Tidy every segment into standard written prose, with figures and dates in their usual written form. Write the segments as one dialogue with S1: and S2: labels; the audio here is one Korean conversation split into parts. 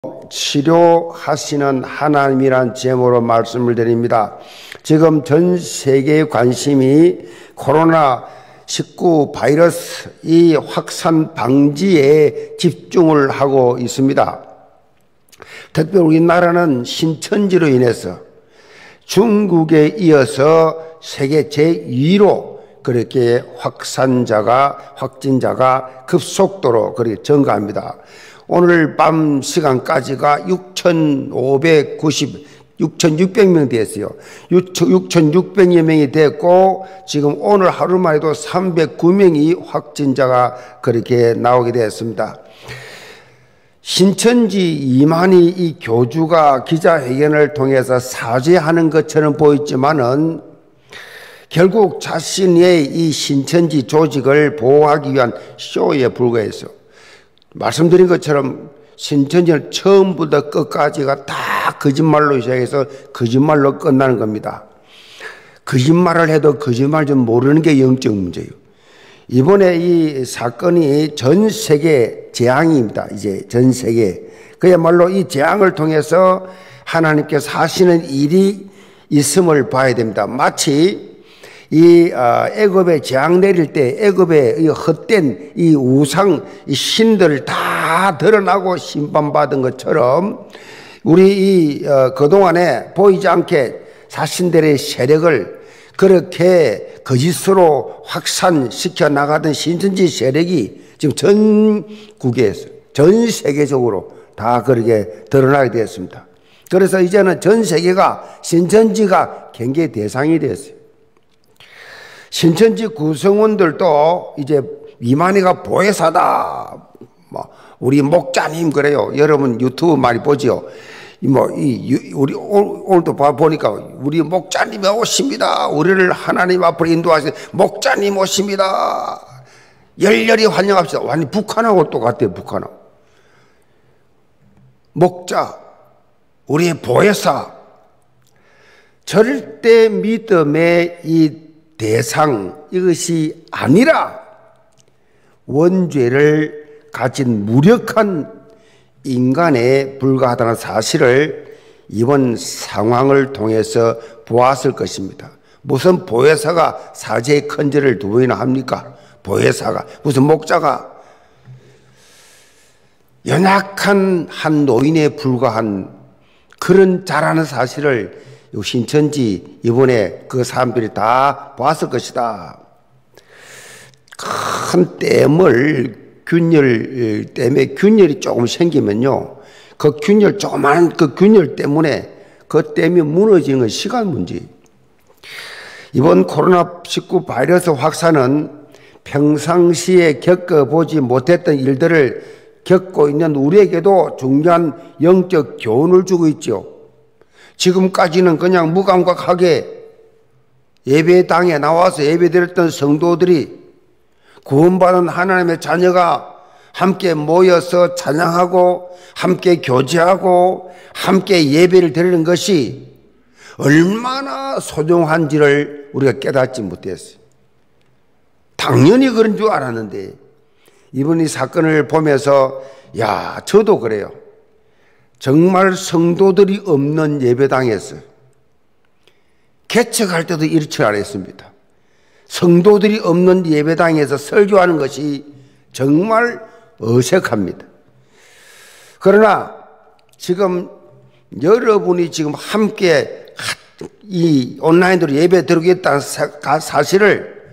S1: 치료하시는 하나님이란 제목으로 말씀을 드립니다. 지금 전 세계의 관심이 코로나19 바이러스 이 확산 방지에 집중을 하고 있습니다. 특별히 우리나라는 신천지로 인해서 중국에 이어서 세계 제2로 그렇게 확진자가 급속도로 그렇게 증가합니다. 오늘 밤 시간까지가 6,600명 됐어요. 6,600여 명이 됐고, 지금 오늘 하루만 해도 309명이 확진자가 그렇게 나오게 되었습니다. 신천지 이만희 이 교주가 기자회견을 통해서 사죄하는 것처럼 보였지만은 결국 자신의 이 신천지 조직을 보호하기 위한 쇼에 불과했어. 말씀드린 것처럼 신천지는 처음부터 끝까지가 다 거짓말로 시작해서 거짓말로 끝나는 겁니다. 거짓말을 해도 거짓말 좀 모르는 게 영적 문제예요. 이번에 이 사건이 전 세계 재앙입니다. 이제 전 세계. 그야말로 이 재앙을 통해서 하나님께서 하시는 일이 있음을 봐야 됩니다. 마치 이 애굽에 재앙 내릴 때 애굽에 이 헛된 이 우상 이 신들을 다 드러나고 심판받은 것처럼 우리 이 그동안에 보이지 않게 자신들의 세력을 그렇게 거짓으로 확산시켜 나가던 신천지 세력이 지금 전국에서 전 세계적으로 다 그렇게 드러나게 되었습니다. 그래서 이제는 전 세계가 신천지가 경계 대상이 되었어요. 신천지 구성원들도 이제 이만희가 보혜사다. 우리 목자님 그래요. 여러분 유튜브 많이 보죠. 우리 오늘도 보니까 우리 목자님이 오십니다. 우리를 하나님 앞으로 인도하시는 목자님 오십니다. 열렬히 환영합시다. 완전 북한하고 똑같아요. 북한하고. 목자, 우리의 보혜사. 절대 믿음의 이 대상 이것이 아니라 원죄를 가진 무력한 인간에 불과하다는 사실을 이번 상황을 통해서 보았을 것입니다. 무슨 보혜사가 사제의 큰절을 두 번이나 합니까? 보혜사가 무슨 목자가 연약한 한 노인에 불과한 그런 잘하는 사실을 신천지 이번에 그 사람들이 다 봤을 것이다. 큰 균열 때문에 균열이 조금 생기면요. 그 균열, 조그만 그 균열 때문에 그 댐이 무너지는 건 시간 문제. 이번 코로나19 바이러스 확산은 평상시에 겪어보지 못했던 일들을 겪고 있는 우리에게도 중요한 영적 교훈을 주고 있죠. 지금까지는 그냥 무감각하게 예배당에 나와서 예배드렸던 성도들이 구원받은 하나님의 자녀가 함께 모여서 찬양하고 함께 교제하고 함께 예배를 드리는 것이 얼마나 소중한지를 우리가 깨닫지 못했어요. 당연히 그런 줄 알았는데 이번 이 사건을 보면서 저도 그래요. 정말 성도들이 없는 예배당에서 개척할 때도 이렇지 않았습니다. 성도들이 없는 예배당에서 설교하는 것이 정말 어색합니다. 그러나 지금 여러분이 지금 함께 이 온라인으로 예배 드리겠다는 사실을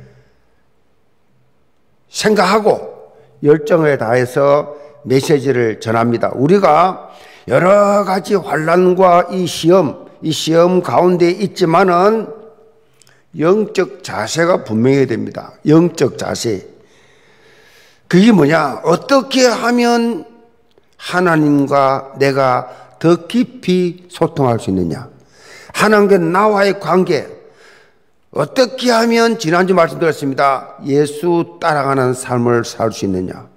S1: 생각하고 열정을 다해서 메시지를 전합니다. 우리가 여러 가지 환난과 이 시험 가운데 있지만은 영적 자세가 분명해야 됩니다. 영적 자세. 그게 뭐냐? 어떻게 하면 하나님과 내가 더 깊이 소통할 수 있느냐? 하나님과 나와의 관계. 어떻게 하면 지난주 말씀드렸습니다. 예수 따라가는 삶을 살 수 있느냐?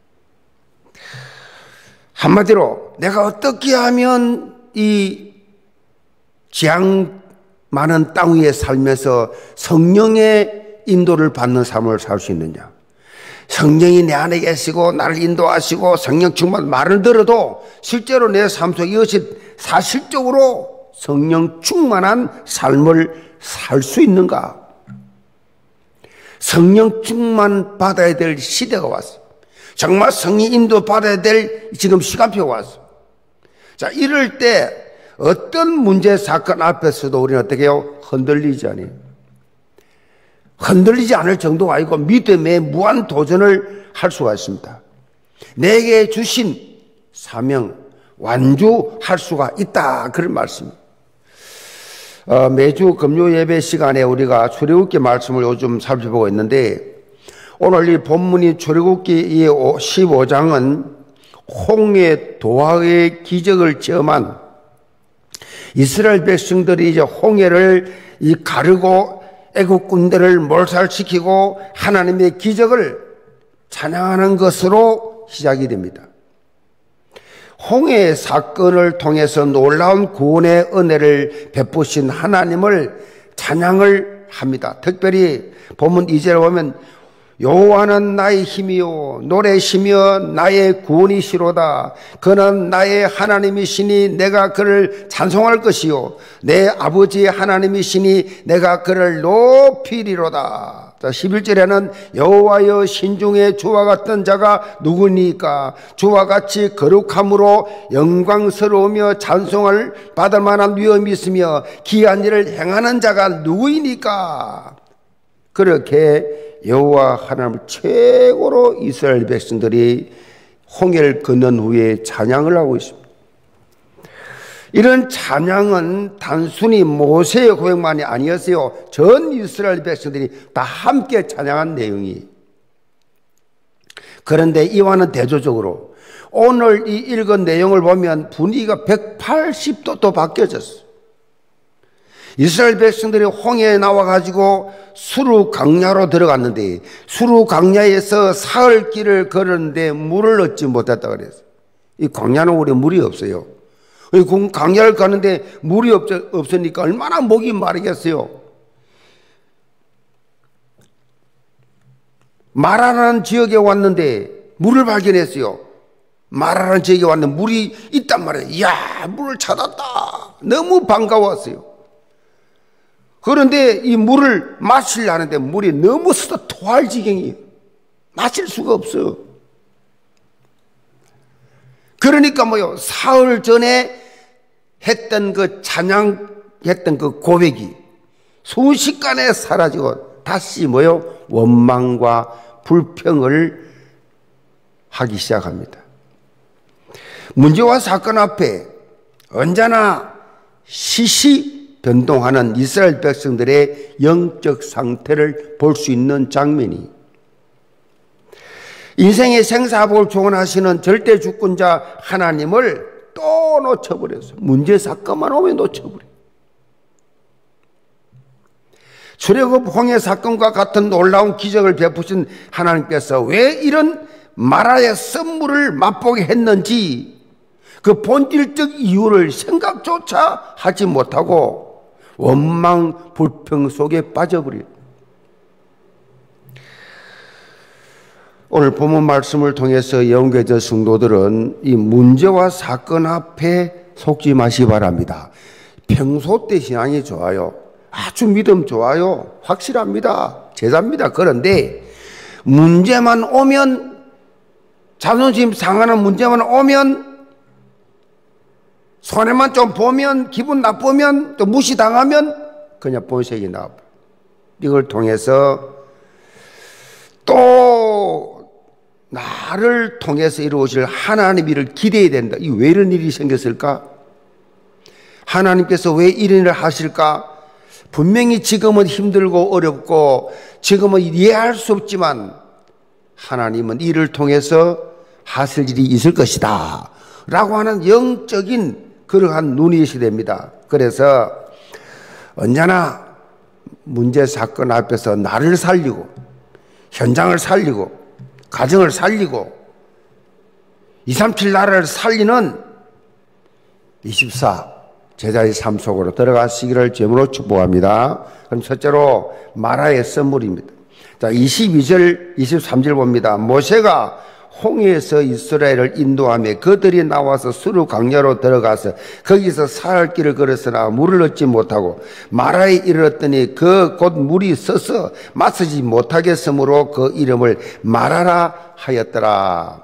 S1: 한마디로 내가 어떻게 하면 이 재앙 많은 땅 위에 살면서 성령의 인도를 받는 삶을 살 수 있느냐? 성령이 내 안에 계시고 나를 인도하시고 성령 충만 말을 들어도 실제로 내 삶 속에 이것이 사실적으로 성령 충만한 삶을 살 수 있는가? 성령 충만 받아야 될 시대가 왔어. 정말 성령 인도 받아야 될 지금 시간표가 왔어. 자, 이럴 때 어떤 문제 사건 앞에서도 우리는 어떻게 해요? 흔들리지 않아요. 흔들리지 않을 정도가 아니고 믿음의 무한 도전을 할 수가 있습니다. 내게 주신 사명 완주할 수가 있다, 그런 말씀입니다. 매주 금요 예배 시간에 우리가 출애굽기 말씀을 요즘 살펴보고 있는데, 오늘 이 본문이 출애굽기 15장은 홍해 도하의 기적을 체험한 이스라엘 백성들이 이제 홍해를 가르고 애국 군대를 몰살시키고 하나님의 기적을 찬양하는 것으로 시작이 됩니다. 홍해 사건을 통해서 놀라운 구원의 은혜를 베푸신 하나님을 찬양을 합니다. 특별히 본문 2절에 보면 여호와는 나의 힘이요 노래시며 나의 구원이시로다. 그는 나의 하나님이시니 내가 그를 찬송할 것이요 내 아버지의 하나님이시니 내가 그를 높이리로다. 자, 11절에는 여호와여 신중에 주와 같은 자가 누구니까? 주와 같이 거룩함으로 영광스러우며 찬송을 받을 만한 위엄이 있으며 기이한 일을 행하는 자가 누구이니까? 그렇게 여호와 하나님을 최고로 이스라엘 백성들이 홍해를 건넌 후에 찬양을 하고 있습니다. 이런 찬양은 단순히 모세의 고백만이 아니었어요. 전 이스라엘 백성들이 다 함께 찬양한 내용이. 그런데 이와는 대조적으로 오늘 이 읽은 내용을 보면 분위기가 180도 또 바뀌어졌어요. 이스라엘 백성들이 홍해에 나와가지고 수르 강야로 들어갔는데 수르 강야에서 사흘 길을 걸었는데 물을 얻지 못했다 그랬어요. 이 광야는 우리 물이 없어요. 강야를 가는데 물이 없으니까 얼마나 목이 마르겠어요. 마라라는 지역에 왔는데 물을 발견했어요. 마라라는 지역에 왔는데 물이 있단 말이에요. 이야, 물을 찾았다. 너무 반가웠어요. 그런데 이 물을 마시려는데 물이 너무 쓰다 토할 지경이에요. 마실 수가 없어요. 그러니까 뭐요? 사흘 전에 했던 그 찬양했던 그 고백이 순식간에 사라지고 다시 뭐요? 원망과 불평을 하기 시작합니다. 문제와 사건 앞에 언제나 시시변동하는 이스라엘 백성들의 영적 상태를 볼 수 있는 장면이, 인생의 생사복을 조언하시는 절대 주권자 하나님을 또 놓쳐버렸어요. 문제 사건만 오면 놓쳐버려요. 출애굽 홍해 사건과 같은 놀라운 기적을 베푸신 하나님께서 왜 이런 마라의 썸물을 맛보게 했는지 그 본질적 이유를 생각조차 하지 못하고 원망 불평 속에 빠져버려요. 오늘 본문 말씀을 통해서 영계적 성도들은 이 문제와 사건 앞에 속지 마시기 바랍니다. 평소 때 신앙이 좋아요. 아주 믿음 좋아요. 확실합니다. 제자입니다. 그런데 문제만 오면, 자존심 상하는 문제만 오면, 손해만 좀 보면, 기분 나쁘면, 또 무시당하면 그냥 본색이 나와요. 이걸 통해서 또 나를 통해서 이루어질 하나님 일을 기대해야 된다. 이 왜 이런 일이 생겼을까? 하나님께서 왜 이런 일을 하실까? 분명히 지금은 힘들고 어렵고 지금은 이해할 수 없지만 하나님은 이를 통해서 하실 일이 있을 것이다 라고 하는 영적인 그러한 눈이 있어야 됩니다. 그래서 언제나 문제 사건 앞에서 나를 살리고 현장을 살리고 가정을 살리고 237 나라를 살리는 24 제자의 삶 속으로 들어가시기를 주님으로 축복합니다. 그럼 첫째로 마라의 선물입니다. 자, 22절, 23절 봅니다. 모세가 홍해에서 이스라엘을 인도하며 그들이 나와서 수르 광야로 들어가서 거기서 사흘 길을 걸었으나 물을 얻지 못하고 마라에 이르렀더니 그 곧 물이 서서 마시지 못하겠으므로 그 이름을 마라라 하였더라.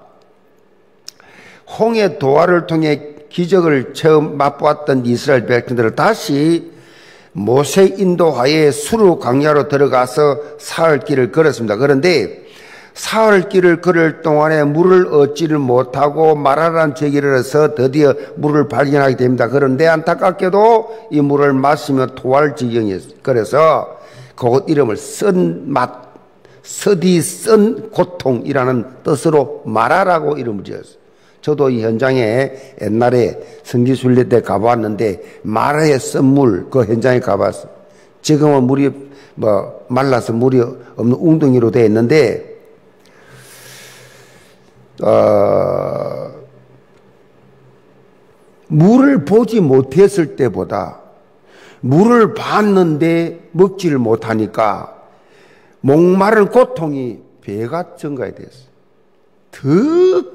S1: 홍해 도하를 통해 기적을 처음 맛보았던 이스라엘 백성들을 다시 모세 인도하에 수르 광야로 들어가서 사흘 길을 걸었습니다. 그런데 사흘 길을 걸을 동안에 물을 얻지를 못하고 마라라는 지역에 서 드디어 물을 발견하게 됩니다. 그런데 안타깝게도 이 물을 마시며 토할 지경이었어요. 그래서 그곳 이름을 쓴 맛, 서디 쓴 고통이라는 뜻으로 마라라고 이름을 지었어요. 저도 이 현장에 옛날에 성지순례 때 가봤는데 마라의 쓴 물 그 현장에 가봤어요. 지금은 물이 말라서 물이 없는 웅덩이로 되어 있는데 물을 보지 못했을 때보다 물을 봤는데 먹지를 못하니까 목마른 고통이 배가 증가해 됐어요. 더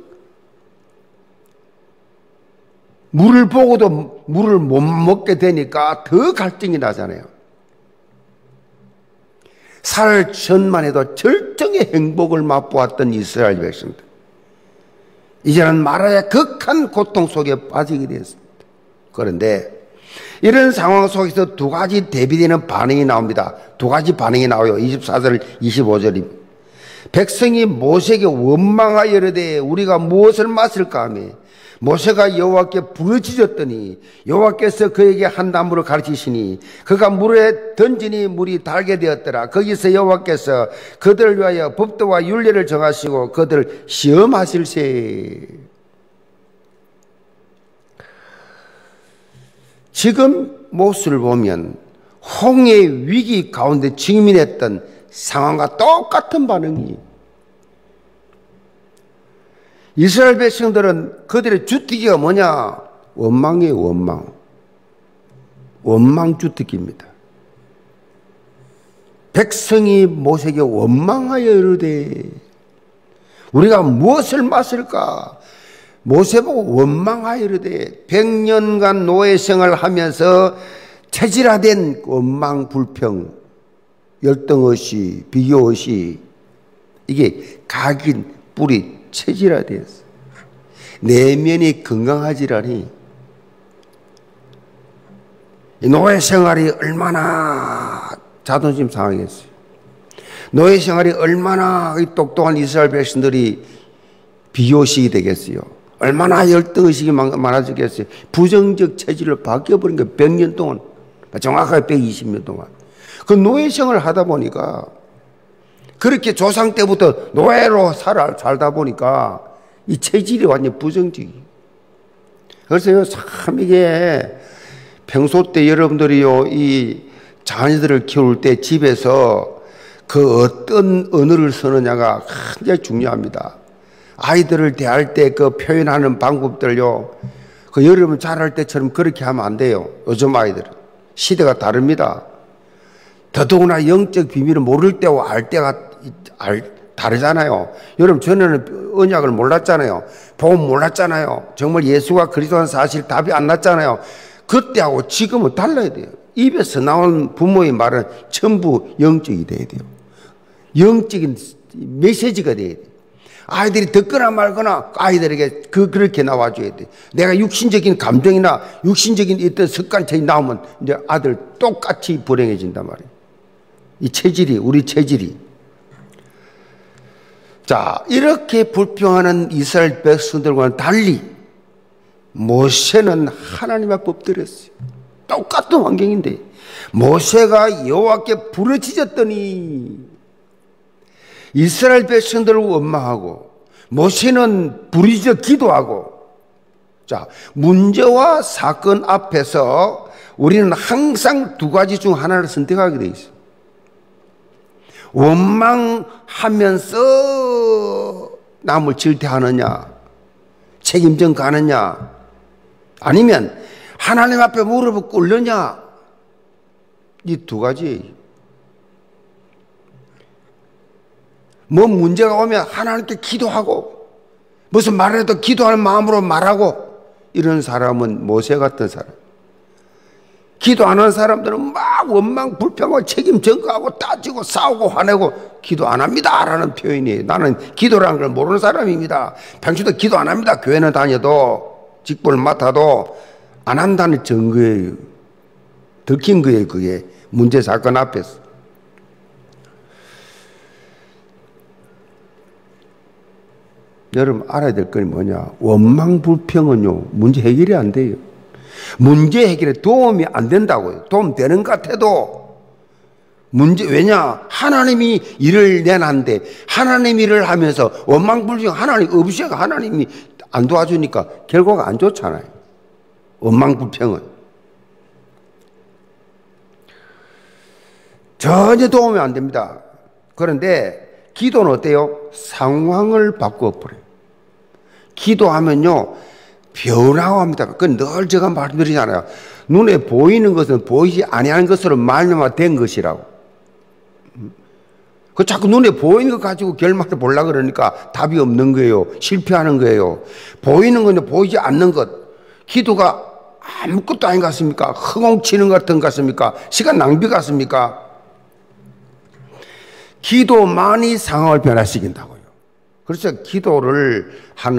S1: 물을 보고도 물을 못 먹게 되니까 더 갈증이 나잖아요. 살 전만 해도 절정의 행복을 맛보았던 이스라엘 백성들. 이제는 마라의 극한 고통 속에 빠지게 되었습니다. 그런데 이런 상황 속에서 두 가지 대비되는 반응이 나옵니다. 두 가지 반응이 나와요. 24절, 25절입니다. 백성이 모세에게 원망하여 이르되 우리가 무엇을 마실까 하며 모세가 여호와께 부르짖었더니 여호와께서 그에게 한 나무를 가르치시니 그가 물에 던지니 물이 달게 되었더라. 거기서 여호와께서 그들을 위하여 법도와 율례를 정하시고 그들을 시험하실세. 지금 모습을 보면 홍해 위기 가운데 직면했던 상황과 똑같은 반응이 이스라엘 백성들은 그들의 주특기가 뭐냐? 원망이에요, 원망. 원망 주특기입니다. 백성이 모세에게 원망하여 이르되 우리가 무엇을 마실까? 모세 보고 원망하여 이르되 100년간 노예 생활을 하면서 체질화된 원망, 불평, 열등의식, 비교의식 이게 각인, 뿌리 체질화되었어. 내면이 건강하지라니. 노예 생활이 얼마나 자존심 상하겠어요. 노예 생활이 얼마나 똑똑한 이스라엘 백성들이 비교식이 되겠어요. 얼마나 열등의식이 많아지겠어요. 부정적 체질로 바뀌어버린 거예요. 100년 동안. 정확하게 120년 동안. 그 노예 생활을 하다 보니까 그렇게 조상 때부터 노예로 살다 보니까 이 체질이 완전 부정적이에요. 그래서 참 이게 평소 때 여러분들이요, 이 자녀들을 키울 때 집에서 그 어떤 언어를 쓰느냐가 굉장히 중요합니다. 아이들을 대할 때 그 표현하는 방법들요, 그 여러분 잘할 때처럼 그렇게 하면 안 돼요. 요즘 아이들은. 시대가 다릅니다. 더더구나 영적 비밀을 모를 때와 알 때가 다르잖아요. 여러분 전에는 언약을 몰랐잖아요. 복음 몰랐잖아요. 정말 예수가 그리스도라는 사실 답이 안 났잖아요. 그때하고 지금은 달라야 돼요. 입에서 나온 부모의 말은 전부 영적이 돼야 돼요. 영적인 메시지가 돼야 돼요. 아이들이 듣거나 말거나 아이들에게 그렇게 나와줘야 돼. 내가 육신적인 감정이나 육신적인 어떤 습관처럼 나오면 이제 아들 똑같이 불행해진단 말이에요. 이 체질이, 우리 체질이. 자, 이렇게 불평하는 이스라엘 백성들과는 달리 모세는 하나님의 법들이었어요. 똑같은 환경인데 모세가 여호와께 부르짖었더니 이스라엘 백성들을 원망하고 모세는 부르짖어 기도하고. 자, 문제와 사건 앞에서 우리는 항상 두 가지 중 하나를 선택하게 돼 있어요. 원망하면서 남을 질타하느냐, 책임져 가느냐, 아니면 하나님 앞에 무릎을 꿇느냐, 이 두 가지. 뭐 문제가 오면 하나님께 기도하고 무슨 말을 해도 기도하는 마음으로 말하고 이런 사람은 모세 같은 사람. 기도 안 하는 사람들은 막 원망, 불평하고 책임 전가하고 따지고 싸우고 화내고 기도 안 합니다 라는 표현이에요. 나는 기도라는 걸 모르는 사람입니다. 평소에도 기도 안 합니다. 교회는 다녀도 직분을 맡아도 안 한다는 증거예요. 들킨 거예요. 그게 문제 사건 앞에서. 여러분 알아야 될 건 뭐냐, 원망 불평은요 문제 해결이 안 돼요. 문제 해결에 도움이 안 된다고요. 도움 되는 것 같아도 왜냐, 하나님이 일을 내놨는데 하나님 일을 하면서 원망 불평 하나님 없이가 하나님이 안 도와주니까 결과가 안 좋잖아요. 원망 불평은 전혀 도움이 안 됩니다. 그런데 기도는 어때요? 상황을 바꿔버려요. 기도하면요 변화합니다. 그건 늘 제가 말씀드리잖아요. 눈에 보이는 것은 보이지 아니하는 것으로 말미암아 된 것이라고. 그 자꾸 눈에 보이는 것 가지고 결말을 보려고 그러니까 답이 없는 거예요. 실패하는 거예요. 보이는 건 보이지 않는 것. 기도가 아무것도 아닌 것 같습니까? 허공치는 것 같은 것 같습니까? 시간 낭비 같습니까? 기도만이 상황을 변화시킨다고요. 그래서 기도를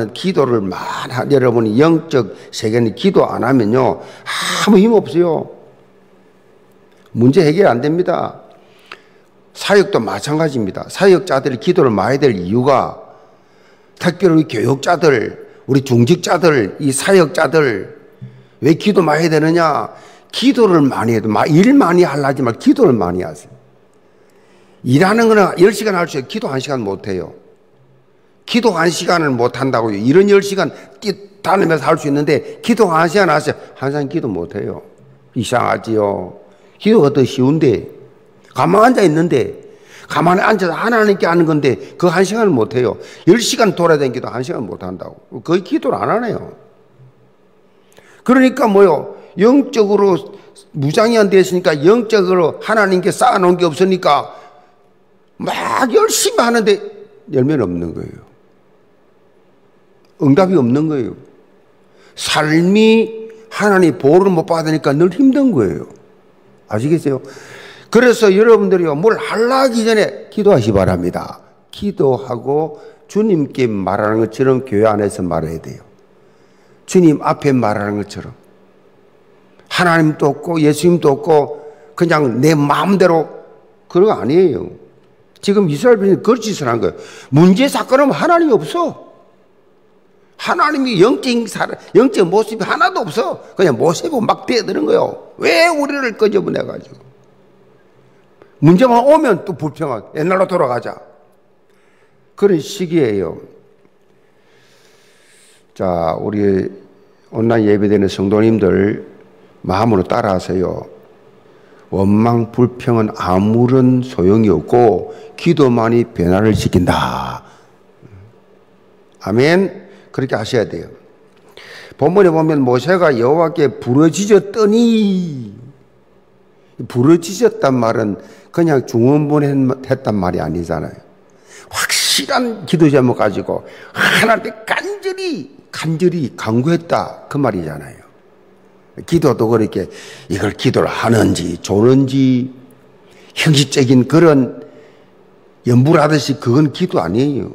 S1: 여러분이 영적 세계는 기도 안 하면요 아무 힘 없어요. 문제 해결 안 됩니다. 사역도 마찬가지입니다. 사역자들이 기도를 많이 될 이유가 특별히 우리 교육자들, 우리 중직자들, 이 사역자들 왜 기도 많이 해야 되느냐? 기도를 많이 해도 일 많이 하려지만 기도를 많이 하세요. 일하는 거는 10시간 할 수 있어요. 기도 1시간 못 해요. 기도 1시간을 못 한다고요. 일은 10시간 다니면서 할 수 있는데 기도 1시간 하세요. 1시간 기도 못 해요. 이상하지요. 기도가 더 쉬운데 가만히 앉아 있는데 가만히 앉아서 하나님께 하는 건데 그 1시간을 못 해요. 10시간 돌아다니기도 1시간 못 한다고. 거의 기도를 안 하네요. 그러니까 뭐요? 영적으로 무장이 안 되었으니까 영적으로 하나님께 쌓아놓은 게 없으니까 막 열심히 하는데 열매는 없는 거예요. 응답이 없는 거예요. 삶이 하나님 보호를 못 받으니까 늘 힘든 거예요. 아시겠어요? 그래서 여러분들이요 뭘 하기 전에 기도하시 바랍니다. 기도하고 주님께 말하는 것처럼 교회 안에서 말해야 돼요. 주님 앞에 말하는 것처럼. 하나님도 없고 예수님도 없고 그냥 내 마음대로 그런 거 아니에요. 지금 이스라엘 백성이 그 짓을 한 거예요. 문제 사건은 하나님이 없어. 하나님이 영적 모습이 하나도 없어. 그냥 모세고 막 뛰어드는 거예요. 왜 우리를 끄집어내가지고. 문제만 오면 또 불평하고 옛날로 돌아가자. 그런 시기예요. 자, 우리 온라인 예배되는 성도님들 마음으로 따라하세요. 원망, 불평은 아무런 소용이 없고 기도만이 변화를 시킨다. 아멘. 그렇게 하셔야 돼요. 본문에 보면 모세가 여호와께 부르짖었더니, 부르짖었단 말은 그냥 중언부언했단 말이 아니잖아요. 확실한 기도 제목 가지고 하나님께 간절히 간구했다 그 말이잖아요. 기도도 그렇게 이걸 기도를 하는지 조는지 형식적인 그런 연부를 하듯이 그건 기도 아니에요.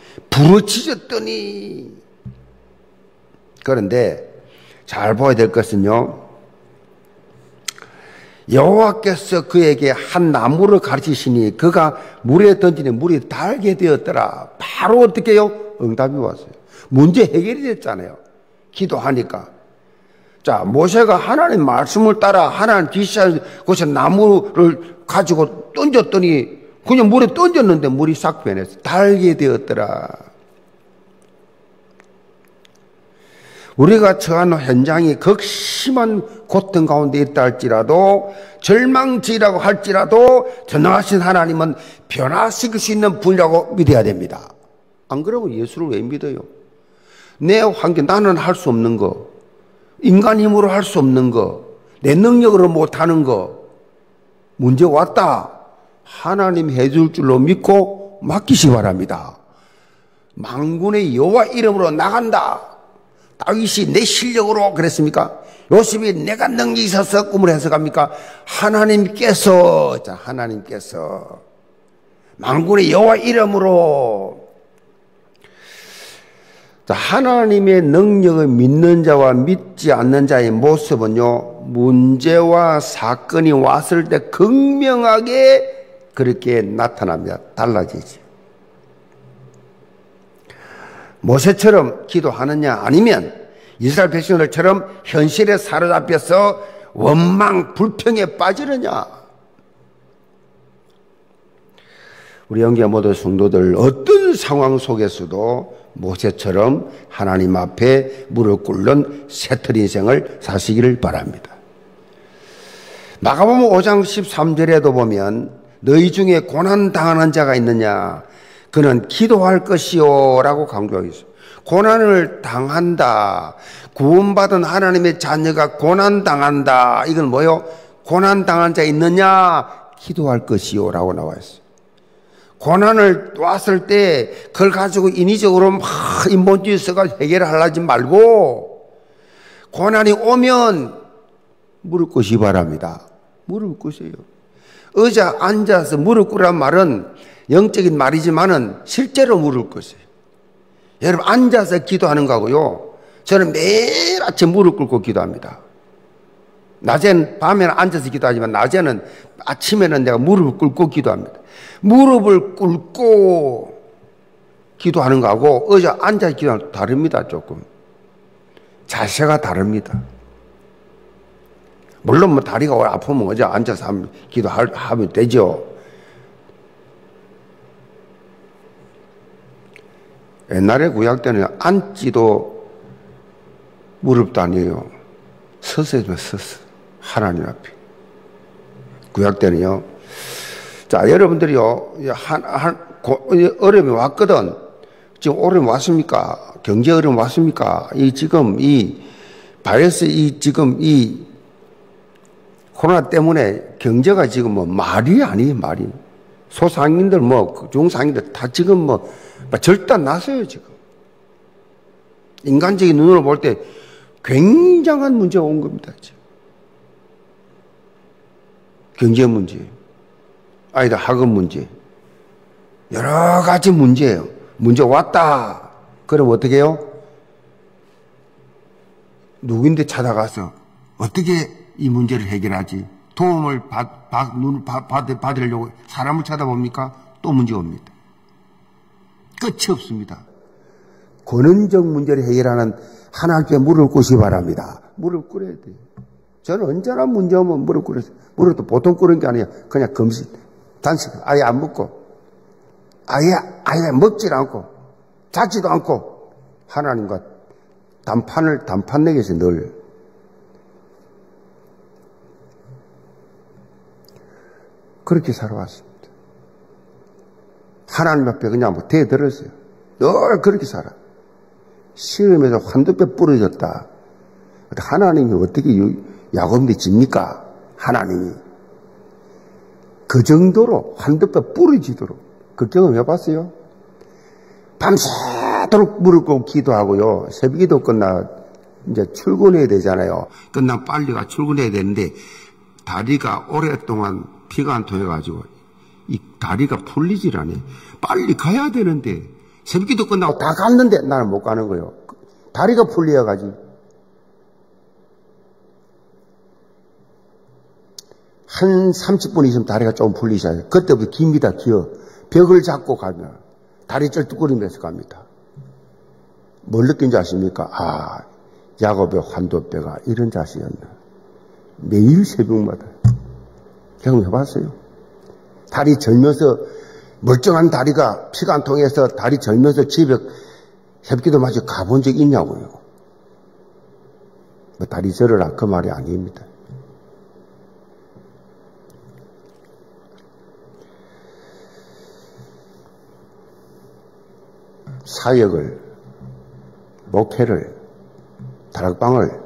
S1: 부르짖었더니. 그런데 잘 봐야 될 것은요, 여호와께서 그에게 한 나무를 가르치시니 그가 물에 던지니 물이 달게 되었더라. 바로 어떻게 해요? 응답이 왔어요. 문제 해결이 됐잖아요. 기도하니까. 자, 모세가 하나님 말씀을 따라 하나님 지시한 곳에 나무를 가지고 던졌더니 그냥 물에 던졌는데 물이 싹 변했어. 달게 되었더라. 우리가 처한 현장이 극심한 고통 가운데 있다 할지라도 절망지라고 할지라도 전능하신 하나님은 변화시킬 수 있는 분이라고 믿어야 됩니다. 안 그러면 예수를 왜 믿어요? 내 환경, 나는 할 수 없는 거, 인간 힘으로 할 수 없는 거, 내 능력으로 못하는 거, 문제 왔다. 하나님 해줄 줄로 믿고 맡기시기 바랍니다. 만군의 여호와 이름으로 나간다. 다윗이 내 실력으로 그랬습니까? 요셉이 내가 능력이 있어서 꿈을 해석합니까? 하나님께서 만군의 여호와 이름으로. 하나님의 능력을 믿는 자와 믿지 않는 자의 모습은요, 문제와 사건이 왔을 때 극명하게 그렇게 나타납니다. 달라지죠. 모세처럼 기도하느냐, 아니면 이스라엘 백성들처럼 현실에 사로잡혀서 원망, 불평에 빠지느냐. 우리 영계 모든 성도들 어떤 상황 속에서도 모세처럼 하나님 앞에 무릎 꿇는 새틀 인생을 사시기를 바랍니다. 마가복음 5장 13절에도 보면 너희 중에 고난당하는 자가 있느냐, 그는 기도할 것이요 라고 강조하고 있어요. 고난을 당한다. 구원받은 하나님의 자녀가 고난당한다. 이건 뭐요? 고난당한 자 있느냐? 기도할 것이요 라고 나와 있어요. 고난을 왔을 때 그걸 가지고 인위적으로 막 인본주의 써가 해결하려지 말고, 고난이 오면 무릎 꿇으시 바랍니다. 무릎 꿇으세요. 의자 앉아서 무릎 꿇으란 말은 영적인 말이지만은 실제로 무릎 꿇으세요. 여러분, 앉아서 기도하는 거고요. 저는 매일 아침 무릎 꿇고 기도합니다. 낮에는, 밤에는 앉아서 기도하지만 낮에는, 아침에는 내가 무릎을 꿇고 기도합니다. 무릎을 꿇고 기도하는 거하고 의자 앉아서 기도하는 거 다릅니다. 조금 자세가 다릅니다. 물론 뭐 다리가 아프면 의자 앉아서 기도하면 되죠. 옛날에 구약 때는 앉지도 무릎도 아니에요. 서서만 섰어. 하나님 앞에. 구약 때는요. 자, 여러분들이요, 어려움이 왔거든. 지금 어려움이 왔습니까? 경제 어려움이 왔습니까? 지금 이 바이러스, 지금 코로나 때문에 경제가 지금 뭐 말이 아니에요, 말이. 소상인들, 중상인들 다 지금 절단 났어요, 지금. 인간적인 눈으로 볼 때 굉장한 문제가 온 겁니다, 지금. 경제 문제, 아이들 학업 문제, 여러 가지 문제예요. 문제 왔다. 그럼 어떻게 해요? 누구인데 찾아가서 어떻게 이 문제를 해결하지? 도움을 받으려고 사람을 찾아봅니까? 또 문제가 옵니다. 끝이 없습니다. 근원적 문제를 해결하는 하나님께 무릎 꿇으시기 바랍니다. 무릎 꿇어야 돼요. 저는 언제나 문제 오면 무릎 꿇었어요. 무릎도 보통 꿇은 게 아니에요. 그냥 단식, 아예 안 먹고, 아예 먹질 않고, 자지도 않고, 하나님과 단판 내게서 늘. 그렇게 살아왔습니다. 하나님 앞에 그냥 대들었어요. 늘 그렇게 살아. 시험에서 한두 배 부러졌다. 하나님이 어떻게 야곱한테 집니까? 하나님이. 그 정도로 한두 배 부러지도록. 그 경험 해봤어요? 밤새도록 무릎 꿇고 기도하고요. 새벽기도 끝나 이제 출근해야 되잖아요. 끝나 빨리 출근해야 되는데 다리가 오랫동안 피가 안 통해가지고 이 다리가 풀리질 않아요. 빨리 가야 되는데 새벽기도 끝나고 다 갔는데 나는 못 가는 거예요. 다리가 풀려가지고. 한 30분 있으면 다리가 좀 풀리잖아요. 그때부터 깁니다, 기어. 벽을 잡고 가면 다리 쩔뚝거리면서 갑니다. 뭘 느낀지 아십니까? 야곱의 환도뼈가 이런 자세였나. 매일 새벽마다 경험해봤어요. 다리 절면서 멀쩡한 다리가 피가 안 통해서 다리 절면서 집에 협기도 마치 가본 적 있냐고요. 다리 절으라 그 말이 아닙니다. 사역을, 목회를, 다락방을,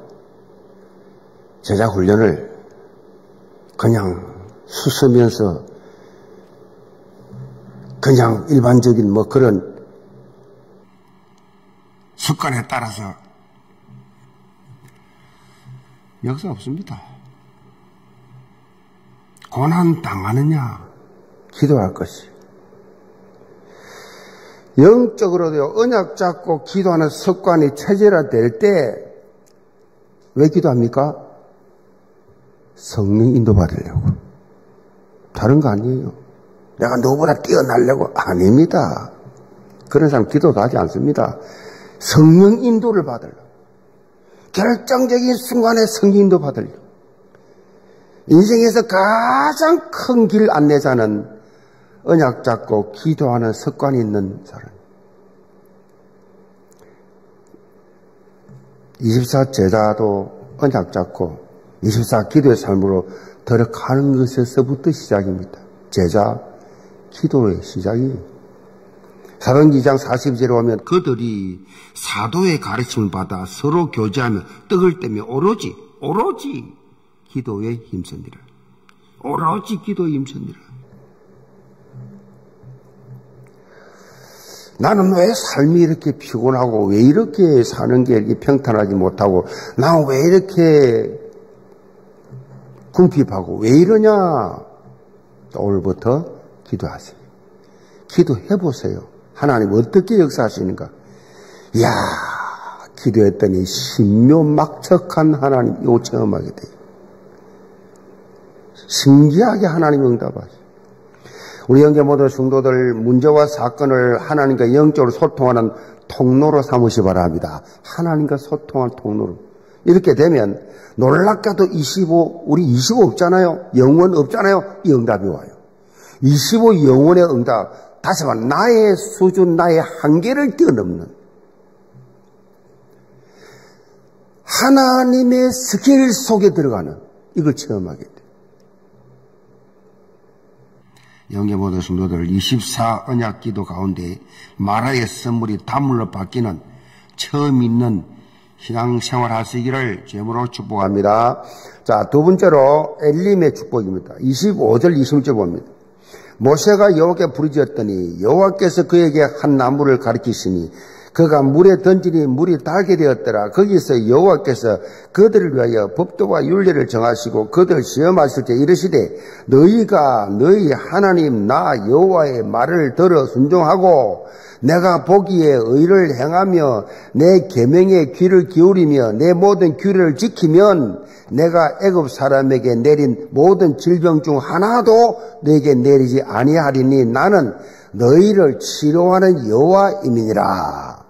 S1: 제자훈련을 그냥 수서면서 그냥 일반적인 뭐 그런 습관에 따라서 역사 없습니다. 고난 당하느냐 기도할 것이. 영적으로도 언약 잡고 기도하는 습관이 체질화될 때 왜 기도합니까? 성령 인도받으려고. 다른 거 아니에요. 내가 누구보다 뛰어나려고. 아닙니다. 그런 사람 기도도 하지 않습니다. 성령 인도를 받으려고. 결정적인 순간에 성령 인도 받으려고. 인생에서 가장 큰 길 안내자는 언약 잡고 기도하는 습관이 있는 사람. 24 제자도 언약 잡고 24 기도의 삶으로 들어가는 것에서부터 시작입니다. 제자 기도의 시작이에요. 사도행전 2장 42절에 보면 그들이 사도의 가르침을 받아 서로 교제하며 떡을 떼며 오로지 기도에 힘쓰니라. 오로지 기도에 힘쓰니라. 나는 왜 삶이 이렇게 피곤하고 왜 이렇게 사는 게 이렇게 평탄하지 못하고 나는 왜 이렇게 궁핍하고 왜 이러냐. 오늘부터 기도하세요. 기도해보세요. 하나님 어떻게 역사하시는가. 이야, 기도했더니 신묘막측한 하나님 이거 체험하게 돼요. 신기하게 하나님 응답하시죠. 우리 영계 모든 성도들 문제와 사건을 하나님과 영적으로 소통하는 통로로 삼으시 바랍니다. 하나님과 소통할 통로로. 이렇게 되면 놀랍게도 우리 25 없잖아요. 영원 없잖아요. 이 응답이 와요. 25 영원의 응답. 다시 말해 나의 수준, 나의 한계를 뛰어넘는 하나님의 스킬 속에 들어가는 이걸 체험하게 돼요. 영계 모든 성도들 24 언약 기도 가운데 마라의 선물이 단물로 바뀌는 처음 있는 신앙생활 하시기를 제물로 축복합니다. 자, 두 번째로 엘림의 축복입니다. 25절 26절 봅니다. 모세가 여호와께 부르짖었더니 여호와께서 그에게 한 나무를 가리키시니 그가 물에 던지니 물이 달게 되었더라. 거기서 여호와께서 그들을 위하여 법도와 율례를 정하시고 그들을 시험하실 때 이르시되 너희가 너희 하나님 나 여호와의 말을 들어 순종하고 내가 보기에 의를 행하며 내 계명에 귀를 기울이며 내 모든 규례를 지키면 내가 애굽 사람에게 내린 모든 질병 중 하나도 너에게 내리지 아니하리니 나는 너희를 치료하는 여호와임이니라.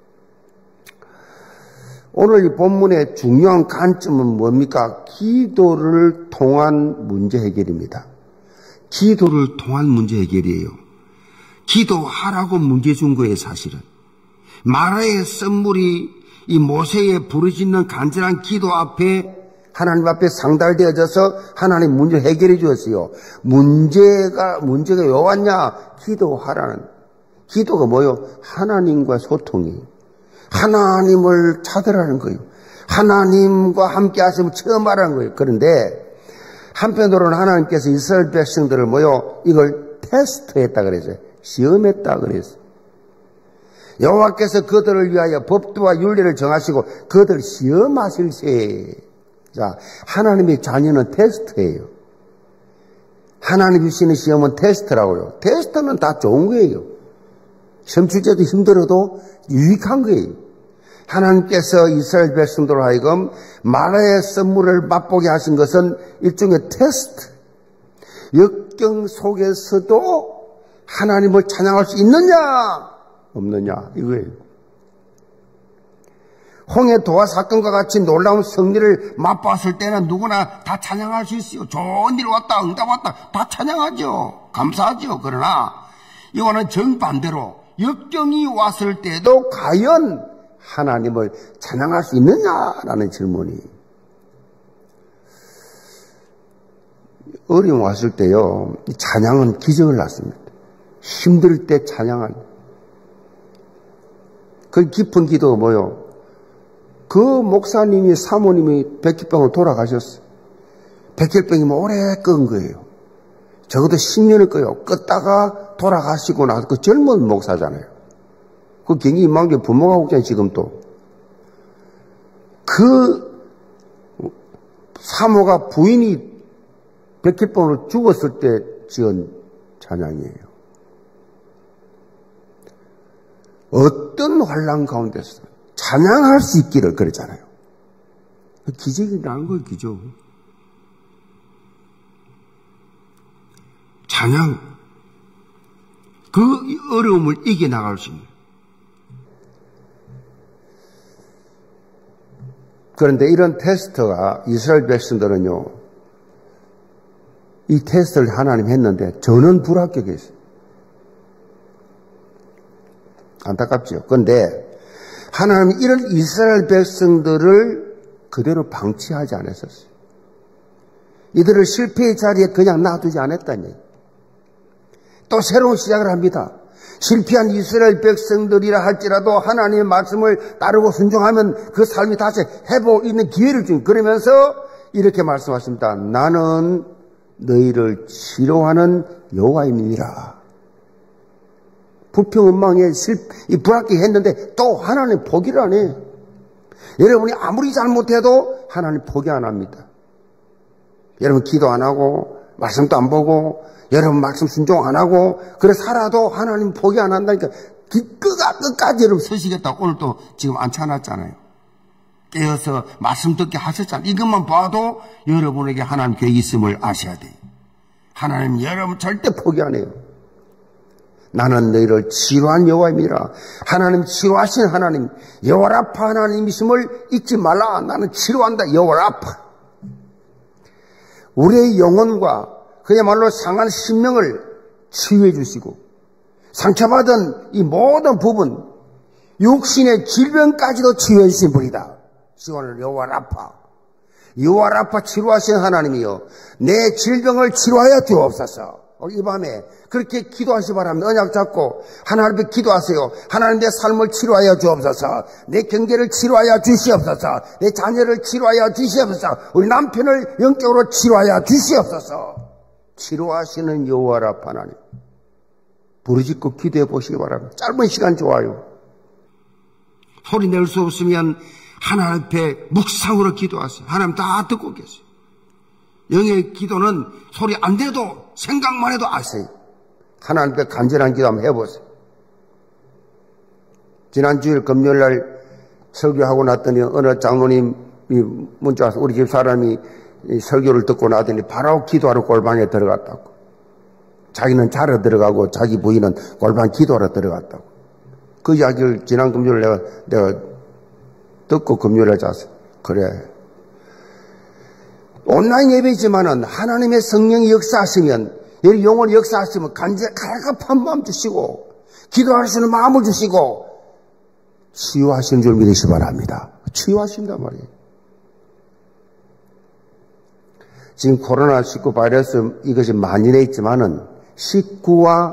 S1: 오늘 이 본문의 중요한 관점은 뭡니까? 기도를 통한 문제 해결입니다. 기도를 통한 문제 해결이에요. 기도하라고 문제 준 거예요, 사실은. 마라의 선물이 이 모세의 부르짖는 간절한 기도 앞에 하나님 앞에 상달되어져서 하나님 문제 해결해 주었어요. 문제가 왜 왔냐? 기도하라는. 기도가 뭐요? 하나님과 소통이. 하나님을 찾으라는 거예요. 하나님과 함께 하심을 체험하라는 거예요. 그런데 한편으로는 하나님께서 이스라엘 백성들을 뭐요? 이걸 테스트했다 그랬어요. 시험했다 그랬어요. 여호와께서 그들을 위하여 법도와 율례를 정하시고 그들을 시험하실세. 자, 하나님의 자녀는 테스트예요. 하나님 주시는 시험은 테스트라고요. 테스트는 다 좋은 거예요. 시험 칠 때도 힘들어도 유익한 거예요. 하나님께서 이스라엘 백성들로 하여금 마라의 선물을 맛보게 하신 것은 일종의 테스트. 역경 속에서도 하나님을 찬양할 수 있느냐 없느냐 이거예요. 홍해 도화 사건과 같이 놀라운 승리를 맛봤을 때는 누구나 다 찬양할 수 있어요. 좋은 일 왔다, 응답 왔다, 다 찬양하죠. 감사하죠. 그러나 이거는 정반대로 역경이 왔을 때도 과연 하나님을 찬양할 수 있느냐라는 질문이. 어려움 왔을 때요, 찬양은 기적을 낳습니다. 힘들 때 찬양한. 그 깊은 기도가 뭐요? 그 목사님이 사모님이 백혈병으로 돌아가셨어요. 백혈병이면 오래 끈 거예요. 적어도 10년을 거요. 껐다가 돌아가시고 나서 그 젊은 목사잖아요. 그 경기 임만교 부모가 오잖아요, 지금 또. 그 사모가 부인이 백혈병으로 죽었을 때 지은 찬양이에요. 어떤 환난 가운데서 찬양할 수 있기를 그랬잖아요. 기적이 나는 거예요, 기적. 찬양. 그 어려움을 이겨나갈 수 있는. 그런데 이런 테스트가 이스라엘 백성들은요, 이 테스트를 하나님 했는데 저는 불합격했어요. 안타깝죠. 그런데 하나님이 이런 이스라엘 백성들을 그대로 방치하지 않았었어요. 이들을 실패의 자리에 그냥 놔두지 않았다니. 또 새로운 시작을 합니다. 실패한 이스라엘 백성들이라 할지라도 하나님의 말씀을 따르고 순종하면 그 삶이 다시 회복 있는 기회를 준. 그러면서 이렇게 말씀하십니다. 나는 너희를 치료하는 여호와임이니라. 불평원망에 불합격했는데 또 하나님 포기를 안 해. 여러분이 아무리 잘못해도 하나님 포기 안 합니다. 여러분 기도 안 하고 말씀도 안 보고 여러분 말씀 순종 안 하고 그래 살아도 하나님 포기 안 한다니까 끝까지 여러분 서시겠다고 오늘 또 지금 앉혀놨잖아요. 깨어서 말씀 듣게 하셨잖아요. 이것만 봐도 여러분에게 하나님 계획이 있음을 아셔야 돼요. 하나님 여러분 절대 포기 안 해요. 나는 너희를 치료한 여호와입니다. 하나님 치료하신 하나님 여호와라파 하나님이심을 잊지 말라. 나는 치료한다. 여호와라파. 우리의 영혼과 그야말로 상한 심령을 치유해 주시고 상처받은 이 모든 부분 육신의 질병까지도 치유해 주신 분이다. 시원을 여호와라파. 여호와라파 치료하신 하나님이여 내 질병을 치료하여 주옵소서. 이 밤에 그렇게 기도하시 바랍니다. 언약 잡고 하나님 앞에 기도하세요. 하나님 내 삶을 치료하여 주옵소서. 내 경제를 치료하여 주시옵소서. 내 자녀를 치료하여 주시옵소서. 우리 남편을 영적으로 치료하여 주시옵소서. 치료하시는 여호와라파 하나님 부르짖고 기도해 보시기 바랍니다. 짧은 시간 좋아요. 소리 낼 수 없으면 하나님 앞에 묵상으로 기도하세요. 하나님 다 듣고 계세요. 영의 기도는 소리 안 돼도 생각만 해도 아세요. 하나님 앞에 간절한 기도 한번 해보세요. 지난 주일 금요일날 설교하고 났더니 어느 장로님이 문자 와서 우리 집 사람이 설교를 듣고 나더니 바로 기도하러 골방에 들어갔다고. 자기는 자러 들어가고 자기 부인은 골방 기도하러 들어갔다고. 그 이야기를 지난 금요일 내가 듣고 금요일에 자서 그래. 온라인 예배지만은 하나님의 성령이 역사하시면 여러분 영혼이 역사하시면 갈급한 마음 주시고 기도하시는 마음을 주시고 치유하시는 줄 믿으시기 바랍니다. 치유하신단 말이에요. 지금 코로나19 바이러스 이것이 만연해 있지만은 19와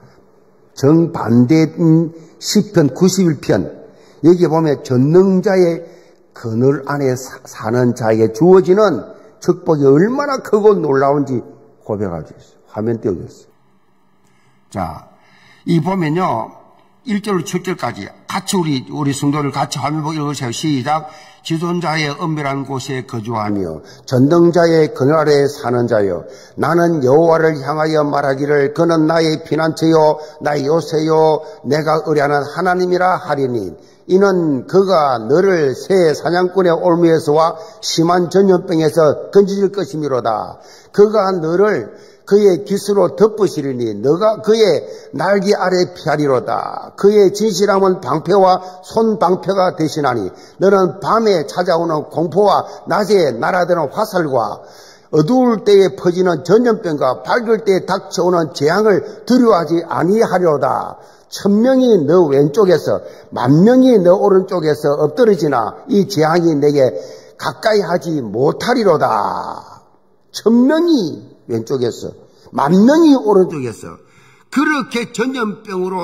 S1: 정반대인 시편 91편 여기 보면 전능자의 그늘 안에 사는 자에게 주어지는 축복이 얼마나 크고 놀라운지 고백할 수 있어요. 화면 띄워줬어요. 자, 이 보면요. 1절로 7절까지 같이 우리 성도를 같이 화면 보고 읽으세요. 시작. 지존자의 은밀한 곳에 거주하며 전능자의 그늘 아래에 사는 자여 나는 여호와를 향하여 말하기를 그는 나의 피난처요 나의 요새요 내가 의뢰하는 하나님이라 하리니 이는 그가 너를 새 사냥꾼의 올무에서와 심한 전염병에서 건지실 것이미로다. 그가 너를 그의 깃으로 덮으시리니 너가 그의 날개 아래 피하리로다. 그의 진실함은 방패와 손방패가 되시나니 너는 밤에 찾아오는 공포와 낮에 날아드는 화살과 어두울 때에 퍼지는 전염병과 밝을 때에 닥쳐오는 재앙을 두려워하지 아니하리로다. 1000명이 너 왼쪽에서 10,000명이 너 오른쪽에서 엎드러지나 이 재앙이 내게 가까이 하지 못하리로다. 1000명이 왼쪽에서 10,000명이 오른쪽에서 그렇게 전염병으로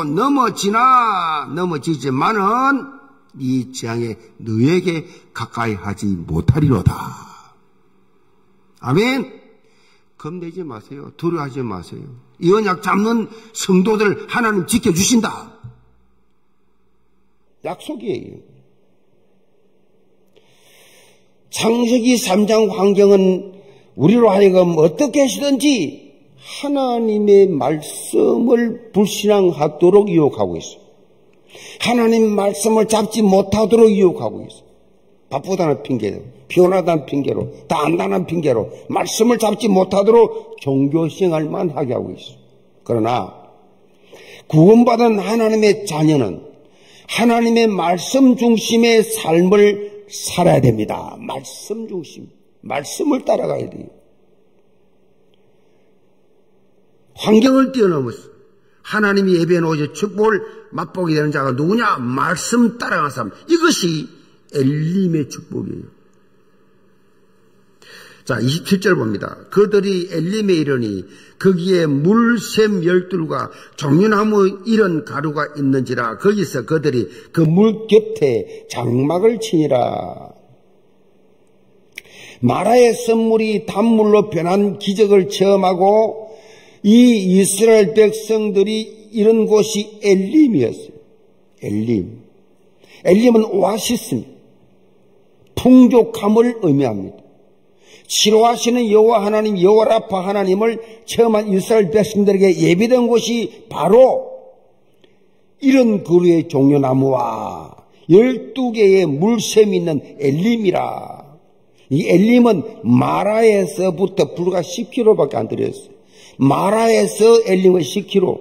S1: 넘어지지만은 이 재앙에 너에게 가까이 하지 못하리로다. 아멘. 겁내지 마세요. 두려워하지 마세요. 이 언약 잡는 성도들 하나님 지켜주신다. 약속이에요. 창세기 3장 환경은 우리로 하여금 어떻게 하시든지 하나님의 말씀을 불신앙하도록 유혹하고 있어요. 하나님 말씀을 잡지 못하도록 유혹하고 있어요. 바쁘다는 핑계로, 피곤하다는 핑계로, 다 안다는 핑계로 말씀을 잡지 못하도록 종교생활만 하게 하고 있어요. 그러나 구원받은 하나님의 자녀는 하나님의 말씀 중심의 삶을 살아야 됩니다. 말씀 중심, 말씀을 따라가야 돼요. 환경을 뛰어넘어서 하나님이 예배해 놓으신 축복을 맛보게 되는 자가 누구냐? 말씀 따라가는 사람. 이것이 엘림의 축복이에요. 자, 27절 봅니다. 그들이 엘림에 이르니 거기에 물샘 12과 종려나무 이런 가루가 있는지라 거기서 그들이 그 물 곁에 장막을 치니라. 마라의 선물이 단물로 변한 기적을 체험하고 이 이스라엘 백성들이 이런 곳이 엘림이었어요. 엘림. 엘림은 오아시스입니다. 풍족함을 의미합니다. 치료하시는 여호와 하나님, 여호와 라파 하나님을 체험한 이스라엘 백성들에게 예비된 곳이 바로 이런 그루의 종려나무와 12개의 물샘이 있는 엘림이라. 이 엘림은 마라에서부터 불과 10km밖에 안 들었어요. 마라에서 엘림은 10km.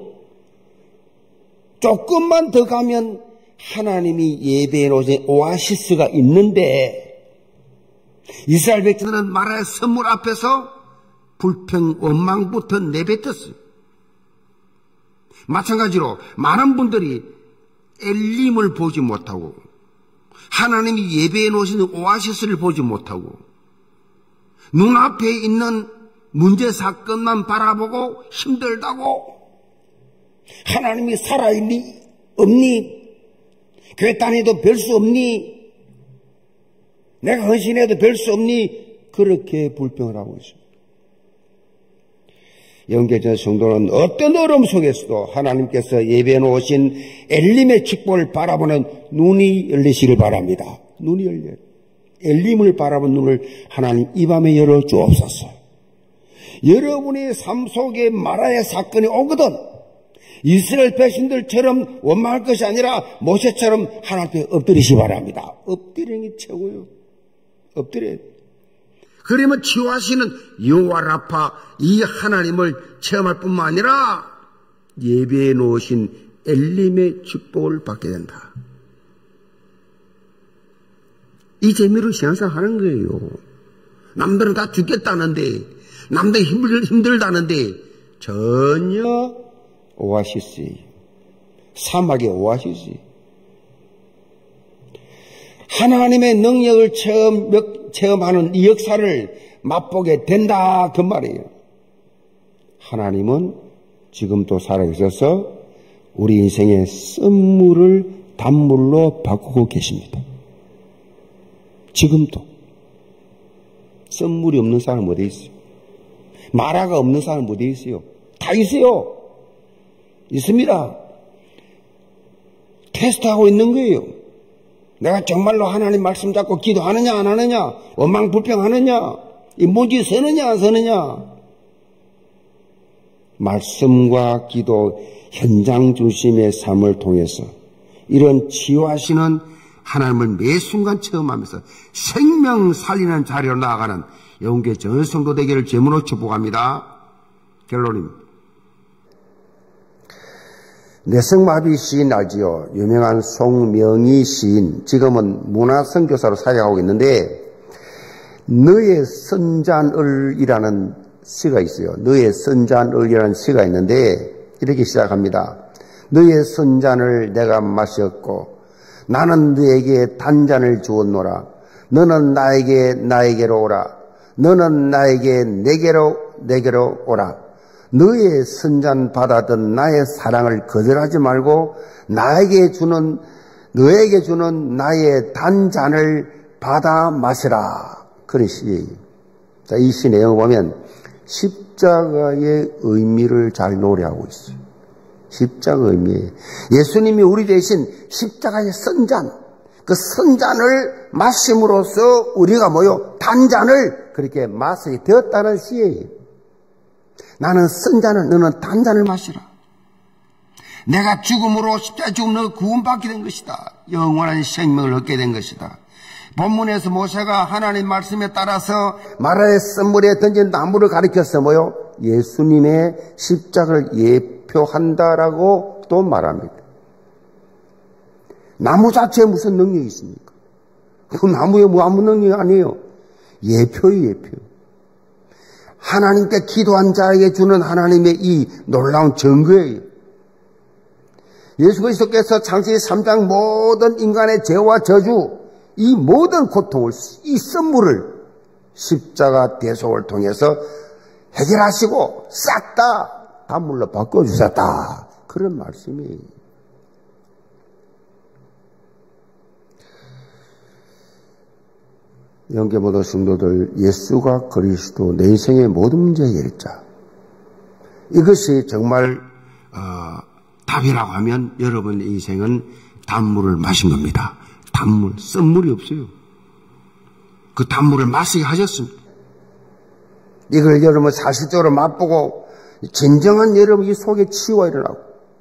S1: 조금만 더 가면 하나님이 예배해 놓으신 오아시스가 있는데 이스라엘 백성들은 마라의 선물 앞에서 불평, 원망부터 내뱉었어요. 마찬가지로 많은 분들이 엘림을 보지 못하고 하나님이 예배해 놓으신 오아시스를 보지 못하고 눈앞에 있는 문제 사건만 바라보고 힘들다고 하나님이 살아있니? 없니? 교회 다니도 별 수 없니? 내가 헌신해도 별 수 없니? 그렇게 불평을 하고 있습니다. 영계전 성도는 어떤 어려움 속에서도 하나님께서 예배해 놓으신 엘림의 축복을 바라보는 눈이 열리시길 바랍니다. 눈이 열려요. 엘림을 바라보는 눈을 하나님 이 밤에 열어 주옵소서. 여러분의 삶 속에 마라의 사건이 오거든 이스라엘 백성들처럼 원망할 것이 아니라 모세처럼 하나님 앞에 엎드리시기 바랍니다. 엎드리는 게 최고예요. 엎드려야 돼요. 그러면 치유하시는 여호와 라파 이 하나님을 체험할 뿐만 아니라 예배해 놓으신 엘림의 축복을 받게 된다. 이 재미로 신앙생활 하는 거예요. 남들은 다 죽겠다는데 남들이 힘들다는데 전혀 오아시스, 사막의 오아시스. 하나님의 능력을 체험하는 이 역사를 맛보게 된다 그 말이에요. 하나님은 지금도 살아계셔서 우리 인생의 쓴물을 단물로 바꾸고 계십니다. 지금도. 쓴물이 없는 사람 어디 있어요? 마라가 없는 사람 어디 있어요? 다 있어요. 있습니다. 테스트하고 있는 거예요. 내가 정말로 하나님 말씀 잡고 기도하느냐 안 하느냐, 원망 불평하느냐, 이 문제 서느냐 안 서느냐. 말씀과 기도 현장 중심의 삶을 통해서 이런 치유하시는 하나님을 매 순간 체험하면서 생명 살리는 자리로 나아가는 영계 전 성도 되기를 제문으로 축복합니다. 결론입니다. 내성마비 시인 알지요? 유명한 송명희 시인, 지금은 문화선교사로 사역하고 있는데 너의 선잔을이라는 시가 있어요. 너의 선잔을이라는 시가 있는데 이렇게 시작합니다. 너의 선잔을 내가 마셨고 나는 너에게 단잔을 주었노라. 너는 나에게로 오라. 너는 나에게 내게로 오라. 너의 선잔 받았던 나의 사랑을 거절하지 말고 너에게 주는 나의 단잔을 받아 마시라. 그런 시예요. 자, 이 시 내용을 보면 십자가의 의미를 잘 노래하고 있어요. 십자가 의미예요. 예수님이 우리 대신 십자가의 선잔, 그 선잔을 마심으로써 우리가 단잔을 그렇게 마시게 되었다는 시예요. 나는 선잔을, 너는 단잔을 마시라. 내가 죽음으로 십자가 죽음으로 구원받게 된 것이다. 영원한 생명을 얻게 된 것이다. 본문에서 모세가 하나님 말씀에 따라서 마라의 썸물에 던진 나무를 가리켜서 예수님의 십자가를 예표한다라고 또 말합니다. 나무 자체에 무슨 능력이 있습니까? 그 나무에 아무 능력이 아니에요. 예표예요, 예표. 하나님께 기도한 자에게 주는 하나님의 이 놀라운 증거예요. 예수 그리스도께서 창세기 3장 모든 인간의 죄와 저주, 이 모든 고통을, 이 선물을 십자가 대속을 통해서 해결하시고 싹 다 단물로 바꿔주셨다. 그런 말씀이에요. 영계 모든 성도들, 예수가 그리스도 내 인생의 모든 문제의 해결자. 이것이 정말 답이라고 하면 여러분 인생은 단물을 마신 겁니다. 단물, 썸물이 없어요. 그 단물을 마시게 하셨습니다. 이걸 여러분 사실적으로 맛보고 진정한 여러분 이 속에 치유가 일어나고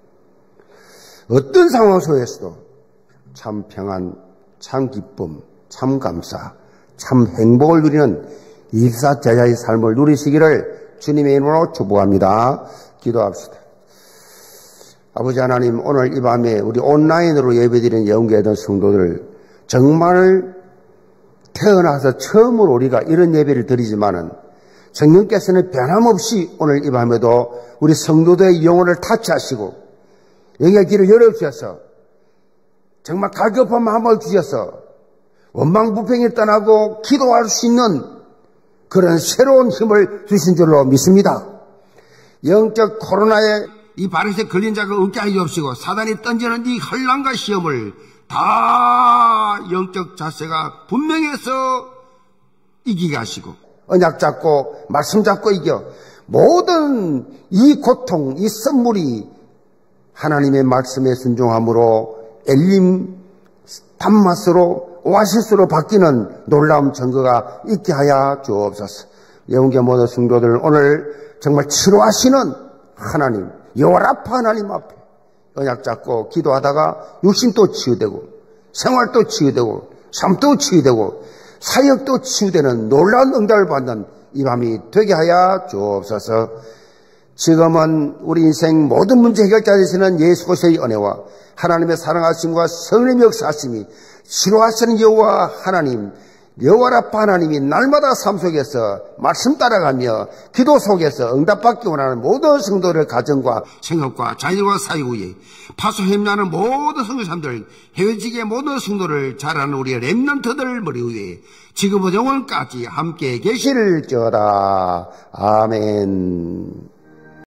S1: 어떤 상황 속에서도 참 평안, 참 기쁨, 참 감사, 참 행복을 누리는 일사제자의 삶을 누리시기를 주님의 이름으로 축복합니다. 기도합시다. 아버지 하나님, 오늘 이 밤에 우리 온라인으로 예배드리는 영계던 성도들, 정말 태어나서 처음으로 우리가 이런 예배를 드리지만은 성령께서는 변함없이 오늘 이 밤에도 우리 성도들의 영혼을 타치하시고 영의 길을 열어주셔서 정말 갈급한 마음을 주셔서 원망불평이 떠나고 기도할 수 있는 그런 새로운 힘을 주신 줄로 믿습니다. 영적 코로나에 이 바리새에 걸린 자가 없게 하여 주옵시고 사단이 던지는 이 환난과 시험을 다 영적 자세가 분명해서 이기게 하시고 언약 잡고 말씀 잡고 이겨 모든 이 고통, 이 선물이 하나님의 말씀에 순종함으로 엘림 단맛으로 오아시스로 바뀌는 놀라운 증거가 있게 하여 주옵소서. 영계 모든 성도들 오늘 정말 치료하시는 하나님, 여호와라파 하나님 앞에 언약 잡고 기도하다가 육신도 치유되고 생활도 치유되고 삶도 치유되고 사역도 치유되는 놀라운 응답을 받는 이 밤이 되게 하여 주옵소서. 지금은 우리 인생 모든 문제 해결자 되시는 예수 그리스도의 은혜와 하나님의 사랑하심과 성령의 역사하심이 치료하시는 여호와 하나님, 여호와라파 하나님이 날마다 삶 속에서 말씀 따라가며 기도 속에서 응답받기 원하는 모든 성도들의 가정과 생업과 자녀와 사역 위에 파수해나는 모든 성도사람들, 해외지계 모든 성도를 잘하는 우리의 렘넌트들 머리 위에 지금부터 영원까지 함께 계실지어다. 아멘.